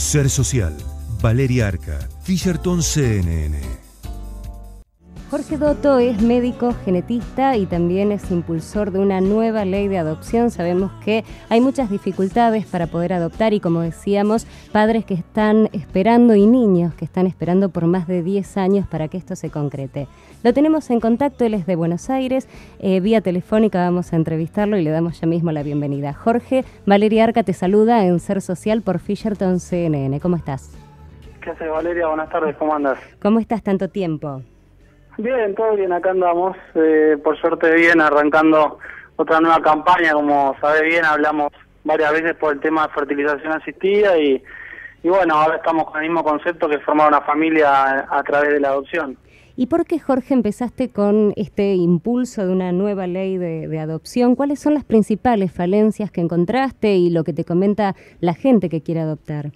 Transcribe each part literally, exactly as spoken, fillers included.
Ser Social, Valeria Arca, Fisherton C N N. Jorge Dotto es médico genetista y también es impulsor de una nueva ley de adopción. Sabemos que hay muchas dificultades para poder adoptar y, como decíamos, padres que están esperando y niños que están esperando por más de diez años para que esto se concrete. Lo tenemos en contacto, él es de Buenos Aires, eh, vía telefónica vamos a entrevistarlo y le damos ya mismo la bienvenida. Jorge, Valeria Arca te saluda en Ser Social por Fisherton C N N. ¿Cómo estás? ¿Qué haces, Valeria? Buenas tardes, ¿cómo andas? ¿Cómo estás tanto tiempo? Bien, todo bien, acá andamos, eh, por suerte bien, arrancando otra nueva campaña. Como sabés bien, hablamos varias veces por el tema de fertilización asistida y, y bueno, ahora estamos con el mismo concepto que formar una familia a, a través de la adopción. ¿Y por qué, Jorge, empezaste con este impulso de una nueva ley de, de adopción? ¿Cuáles son las principales falencias que encontraste y lo que te comenta la gente que quiere adoptar?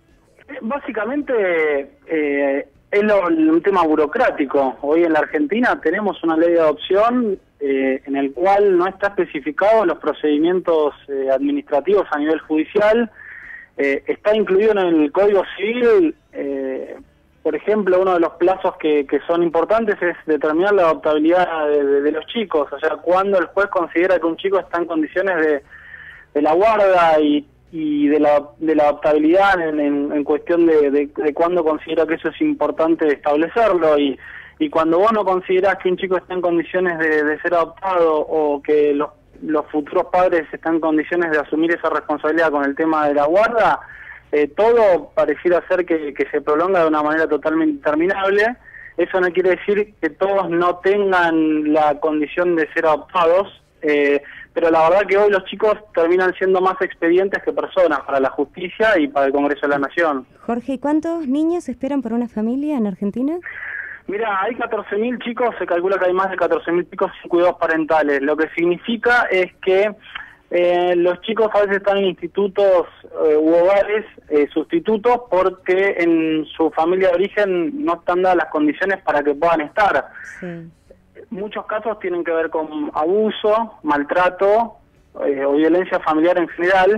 Básicamente eh, es lo, un tema burocrático. Hoy en la Argentina tenemos una ley de adopción eh, en el cual no está especificado los procedimientos eh, administrativos a nivel judicial. Eh, está incluido en el Código Civil, eh, por ejemplo, uno de los plazos que, que son importantes es determinar la adoptabilidad de, de, de los chicos, o sea, cuando el juez considera que un chico está en condiciones de, de la guarda y y de la, de la adoptabilidad en, en, en cuestión de, de, de cuándo considera que eso es importante establecerlo, y, y cuando vos no considerás que un chico está en condiciones de, de ser adoptado o que los, los futuros padres están en condiciones de asumir esa responsabilidad con el tema de la guarda, eh, todo pareciera ser que, que se prolonga de una manera totalmente interminable. Eso no quiere decir que todos no tengan la condición de ser adoptados, eh, pero la verdad que hoy los chicos terminan siendo más expedientes que personas para la justicia y para el Congreso de la Nación. Jorge, ¿y cuántos niños esperan por una familia en Argentina? Mira, hay catorce mil chicos, se calcula que hay más de catorce mil chicos sin cuidados parentales, lo que significa es que eh, los chicos a veces están en institutos eh, u hogares eh, sustitutos porque en su familia de origen no están dadas las condiciones para que puedan estar. Sí. Muchos casos tienen que ver con abuso, maltrato eh, o violencia familiar en general.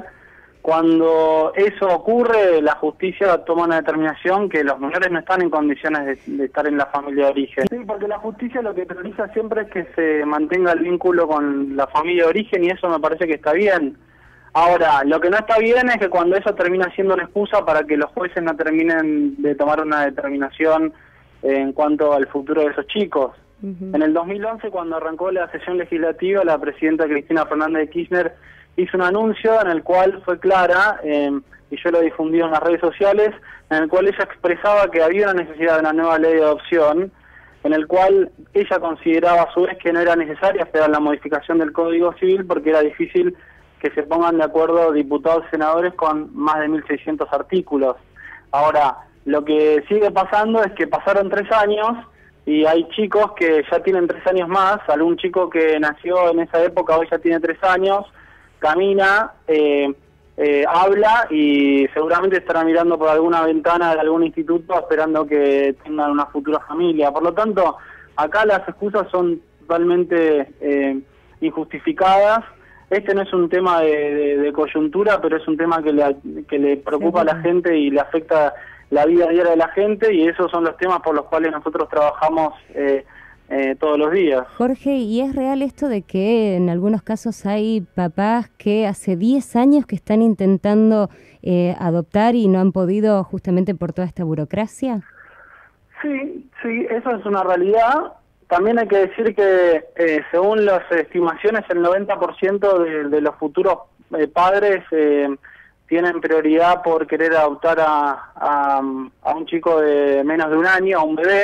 Cuando eso ocurre, la justicia toma una determinación que los menores no están en condiciones de, de estar en la familia de origen. Sí, porque la justicia lo que prioriza siempre es que se mantenga el vínculo con la familia de origen y eso me parece que está bien. Ahora, lo que no está bien es que cuando eso termina siendo una excusa para que los jueces no terminen de tomar una determinación en cuanto al futuro de esos chicos. Uh-huh. En el dos mil once, cuando arrancó la sesión legislativa, la presidenta Cristina Fernández de Kirchner hizo un anuncio en el cual fue clara, eh, y yo lo he difundido en las redes sociales, en el cual ella expresaba que había una necesidad de una nueva ley de adopción, en el cual ella consideraba a su vez que no era necesaria esperar la modificación del Código Civil porque era difícil que se pongan de acuerdo diputados y senadores con más de mil seiscientos artículos. Ahora, lo que sigue pasando es que pasaron tres años y hay chicos que ya tienen tres años más. Algún chico que nació en esa época hoy ya tiene tres años, camina, eh, eh, habla y seguramente estará mirando por alguna ventana de algún instituto esperando que tengan una futura familia. Por lo tanto, acá las excusas son totalmente eh, injustificadas. Este no es un tema de, de, de coyuntura, pero es un tema que le, que le preocupa a la gente y le afecta la vida diaria de la gente, y esos son los temas por los cuales nosotros trabajamos eh, eh, todos los días. Jorge, ¿y es real esto de que en algunos casos hay papás que hace diez años que están intentando eh, adoptar y no han podido justamente por toda esta burocracia? Sí, sí, eso es una realidad. También hay que decir que eh, según las estimaciones el noventa por ciento de, de los futuros eh, padres eh, tienen prioridad por querer adoptar a, a, a un chico de menos de un año, a un bebé,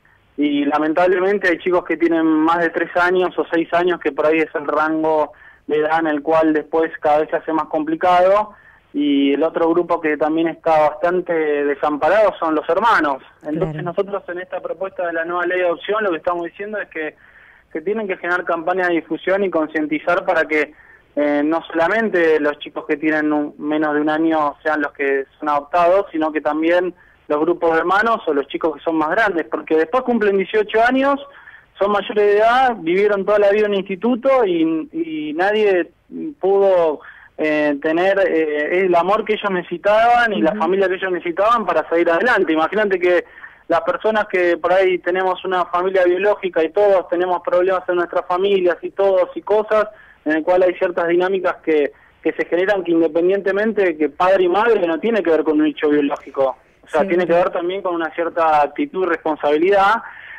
y lamentablemente hay chicos que tienen más de tres años o seis años, que por ahí es el rango de edad en el cual después cada vez se hace más complicado, y el otro grupo que también está bastante desamparado son los hermanos. Entonces claro, nosotros en esta propuesta de la nueva ley de adopción lo que estamos diciendo es que se tienen que generar campañas de difusión y concientizar para que Eh, no solamente los chicos que tienen un, menos de un año sean los que son adoptados, sino que también los grupos de hermanos o los chicos que son más grandes, porque después cumplen dieciocho años, son mayores de edad, vivieron toda la vida en un instituto y, y nadie pudo eh, tener eh, el amor que ellos necesitaban y uh-huh. la familia que ellos necesitaban para seguir adelante. Imagínate que las personas que por ahí tenemos una familia biológica y todos tenemos problemas en nuestras familias y todos y cosas, en el cual hay ciertas dinámicas que, que se generan que independientemente que padre y madre no tiene que ver con un hecho biológico, o sea, sí, tiene que ver también con una cierta actitud y responsabilidad.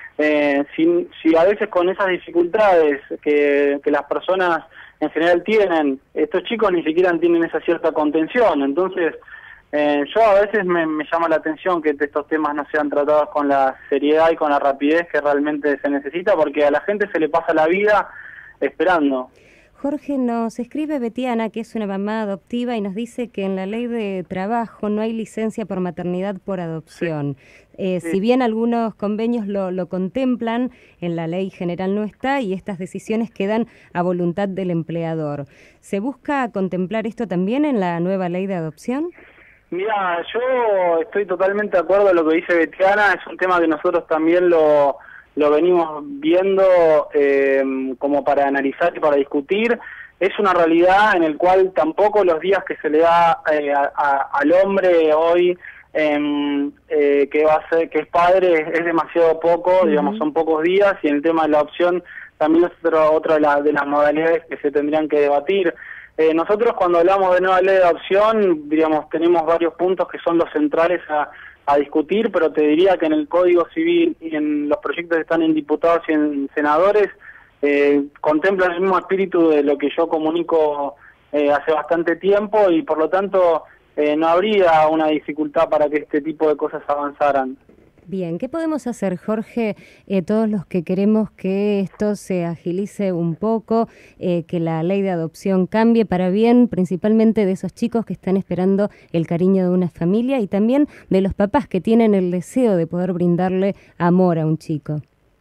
Eh, si, si a veces con esas dificultades que, que las personas en general tienen, estos chicos ni siquiera tienen esa cierta contención, entonces eh, yo a veces me, me llama la atención que estos temas no sean tratados con la seriedad y con la rapidez que realmente se necesita, porque a la gente se le pasa la vida esperando. Jorge, nos escribe Betiana, que es una mamá adoptiva, y nos dice que en la ley de trabajo no hay licencia por maternidad por adopción. Sí. Eh, sí. Si bien algunos convenios lo, lo contemplan, en la ley general no está y estas decisiones quedan a voluntad del empleador. ¿Se busca contemplar esto también en la nueva ley de adopción? Mira, yo estoy totalmente de acuerdo en lo que dice Betiana, es un tema que nosotros también lo... lo venimos viendo eh, como para analizar y para discutir. Es una realidad en el cual tampoco los días que se le da eh, a, a, al hombre hoy eh, eh, que va a ser que es padre es, es demasiado poco, uh-huh. digamos, son pocos días, y el tema de la adopción también es otro, otra de, la, de las modalidades que se tendrían que debatir. Eh, nosotros cuando hablamos de nueva ley de adopción, digamos, tenemos varios puntos que son los centrales a a discutir, pero te diría que en el Código Civil y en los proyectos que están en diputados y en senadores eh, contemplan el mismo espíritu de lo que yo comunico eh, hace bastante tiempo, y por lo tanto eh, no habría una dificultad para que este tipo de cosas avanzaran. Bien, ¿qué podemos hacer, Jorge, eh, todos los que queremos que esto se agilice un poco, eh, que la ley de adopción cambie para bien, principalmente de esos chicos que están esperando el cariño de una familia y también de los papás que tienen el deseo de poder brindarle amor a un chico?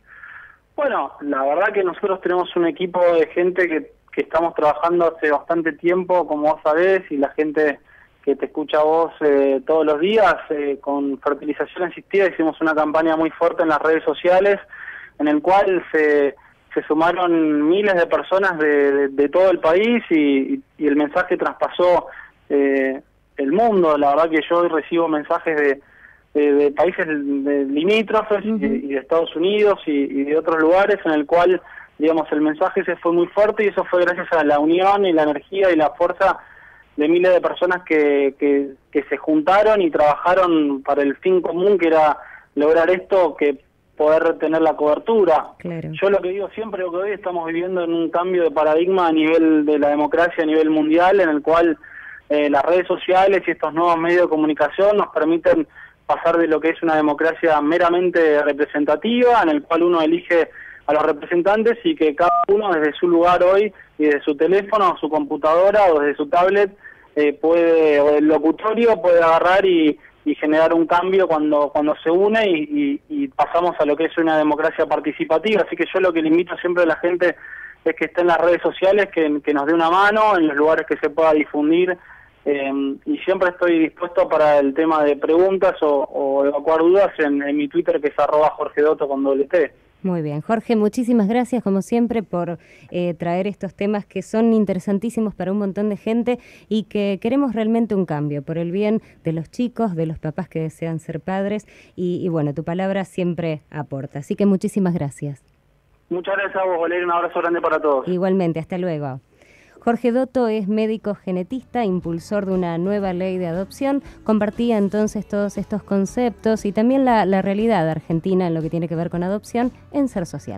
Bueno, la verdad que nosotros tenemos un equipo de gente que, que estamos trabajando hace bastante tiempo, como vos sabés, y la gente que te escucha a vos eh, todos los días, eh, con fertilización asistida hicimos una campaña muy fuerte en las redes sociales, en el cual se, se sumaron miles de personas de, de, de todo el país, y, y el mensaje traspasó eh, el mundo. La verdad que yo hoy recibo mensajes de, de, de países de limítrofes uh-huh. y, y de Estados Unidos y, y de otros lugares, en el cual, digamos, el mensaje se fue muy fuerte, y eso fue gracias a la unión y la energía y la fuerza de miles de personas que, que, que se juntaron y trabajaron para el fin común, que era lograr esto, que poder tener la cobertura. Claro. Yo lo que digo siempre, lo que hoy estamos viviendo en un cambio de paradigma a nivel de la democracia, a nivel mundial, en el cual eh, las redes sociales y estos nuevos medios de comunicación nos permiten pasar de lo que es una democracia meramente representativa, en el cual uno elige a los representantes, y que cada uno desde su lugar hoy y desde su teléfono o su computadora o desde su tablet eh, puede, o el locutorio puede agarrar y, y generar un cambio cuando cuando se une y, y, y pasamos a lo que es una democracia participativa. Así que yo lo que le invito siempre a la gente es que esté en las redes sociales, que, que nos dé una mano en los lugares que se pueda difundir, eh, y siempre estoy dispuesto para el tema de preguntas o, o evacuar dudas en, en mi Twitter, que es arroba Jorge Dotto con doble T. Muy bien, Jorge, muchísimas gracias como siempre por eh, traer estos temas que son interesantísimos para un montón de gente y que queremos realmente un cambio por el bien de los chicos, de los papás que desean ser padres, y, y bueno, tu palabra siempre aporta, así que muchísimas gracias. Muchas gracias a vos, Valeria, un abrazo grande para todos. Igualmente, hasta luego. Jorge Dotto es médico genetista, impulsor de una nueva ley de adopción, compartía entonces todos estos conceptos y también la, la realidad argentina en lo que tiene que ver con adopción en Ser Social.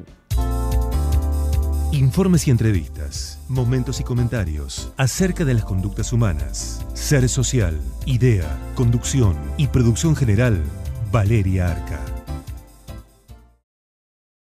Informes y entrevistas, momentos y comentarios acerca de las conductas humanas. Ser Social, idea, conducción y producción general, Valeria Arca.